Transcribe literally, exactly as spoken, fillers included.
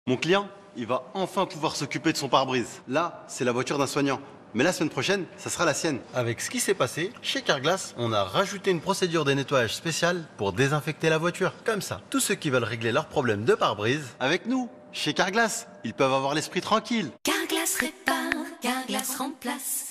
Mon client, il va enfin pouvoir s'occuper de son pare-brise. Là, c'est la voiture d'un soignant. Mais la semaine prochaine, ça sera la sienne. Avec ce qui s'est passé, chez Carglass, on a rajouté une procédure de nettoyage spéciale pour désinfecter la voiture. Comme ça, tous ceux qui veulent régler leurs problèmes de pare-brise, avec nous, chez Carglass, ils peuvent avoir l'esprit tranquille. Carglass répare, Carglass remplace.